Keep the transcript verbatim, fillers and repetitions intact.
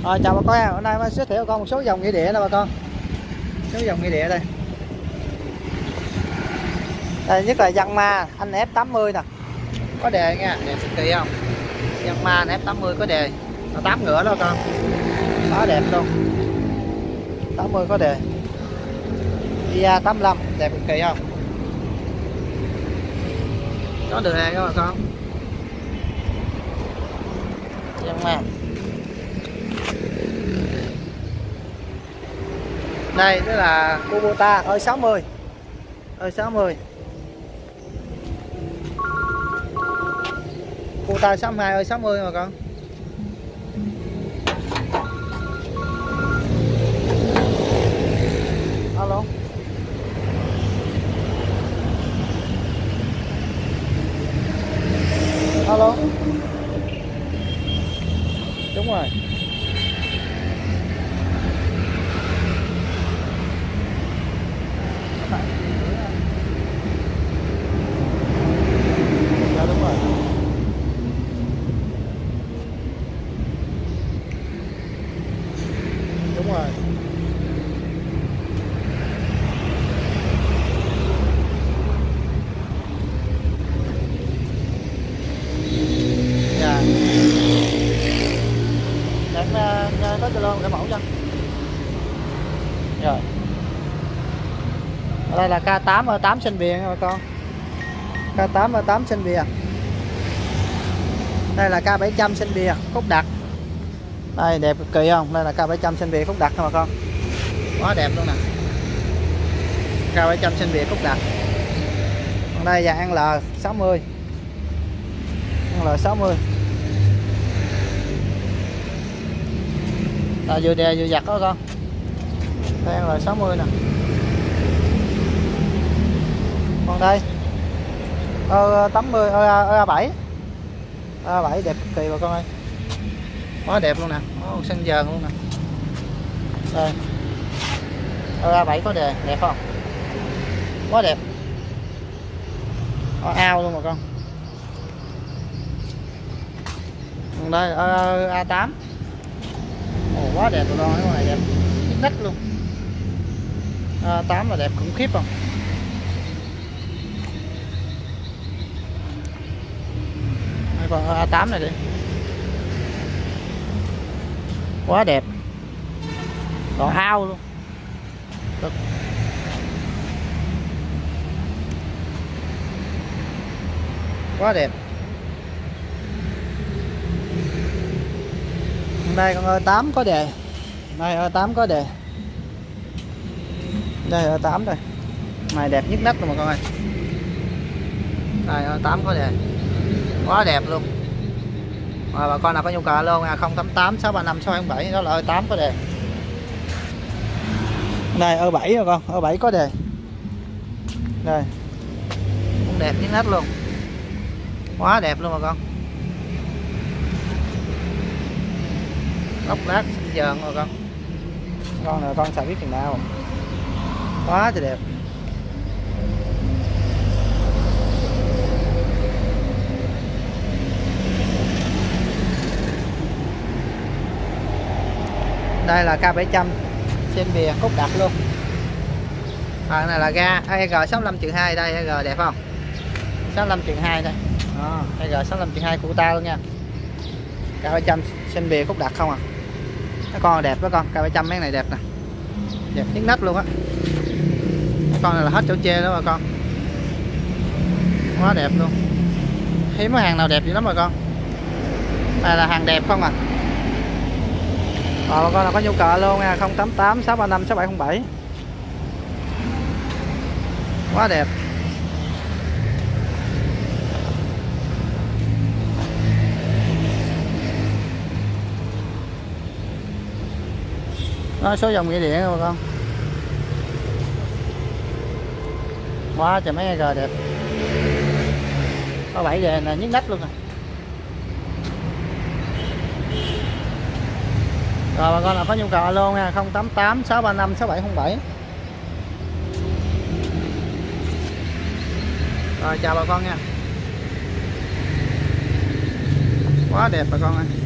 Rồi chào bà con nha, hôm nay mới giới thiệu con một số dòng nghĩa địa nè bà con. Số dòng nghĩa địa đây. Đây nhất là Yanmar anh F tám mươi nè. Có đề nha, đẹp cực kỳ không? Yanmar anh F tám mươi có đề. tám ngựa đó con. Đó đẹp luôn. tám mươi có đề. Ia tám mươi lăm đẹp cực kỳ không? Có đề các bà con. Yanmar. Đây đó là Kubota ơi sáu mươi. Ơi sáu mươi. Kubota sáu mươi hai ơi sáu mươi mà con. Alo. Alo. Đúng rồi. Dạ đúng rồi. Đúng rồi. Dạ. Để em có Zalo để mẫu cho. Rồi. Đây là K tám ở tám sinh bìa nha bà con. K tám ở tám sinh bìa. Đây là K bảy trăm sinh bìa khúc đặc. Đây đẹp cực kỳ không? Đây là K bảy trăm sinh bìa khúc đặc nha bà con. Quá đẹp luôn nè. K bảy trăm sinh bìa khúc đặc. Còn đây là L sáu mươi. L sáu mươi. Là vừa đè vừa giặt đó con. Đây L sáu mươi nè. Còn đây ơ tám mươi ơ A bảy. A bảy đẹp cực kỳ bà con ơi. Quá đẹp luôn nè. Ô, xanh dờn luôn nè. Đây. A bảy có đề đẹp không? Quá đẹp. Có ao luôn bà con. Còn đây A tám. Ồ, quá đẹp bà con, cái này đẹp. Nhức nách luôn. A tám là đẹp khủng khiếp không? Còn A tám này đi. Quá đẹp. Còn ao luôn. Được. Quá đẹp. Đây con A tám có đề. Đây A tám có đề. Đây A tám đây. Này đẹp nhất nách luôn mà con ơi. Đây A tám có đề. Quá đẹp luôn. Rồi bà con nào có nhu cầu luôn à, không tám tám sáu ba năm sáu hai bảy, đó là A tám có đề. Đây A bảy rồi con, A bảy có đề. Đây. Cũng đẹp nhất hết luôn. Quá đẹp luôn bà con. Lóc lát xinh dờn rồi con. Con này con xài biết chừng nào. Quá trời đẹp. Đây là K bảy trăm trên bìa khúc đặc luôn. À, này là ga E G sáu mươi lăm trừ hai đây. E G đẹp không? sáu mươi lăm trừ hai đây. Đó, E G sáu mươi lăm trừ hai của ta luôn nha. K bảy trăm trên bìa khúc đặc không à. Cái con đẹp đó con. K bảy trăm mấy này đẹp nè. Đẹp nhất nách luôn á. Cái con này là hết chỗ chê đó bà con. Quá đẹp luôn. Hiếm có hàng nào đẹp dữ lắm bà con. Đây là hàng đẹp không à. Rồi bà con nào có nhu cầu luôn nha, không tám tám sáu ba năm sáu bảy không bảy. Quá đẹp. Đó số dòng nghĩa địa bà con. Quá trời mấy G đẹp. Có bảy đề là nhức nách luôn rồi. Rồi bà con nào có nhu cầu luôn nha, không tám tám sáu ba năm sáu bảy không bảy. Rồi chào bà con nha. Quá đẹp bà con ơi.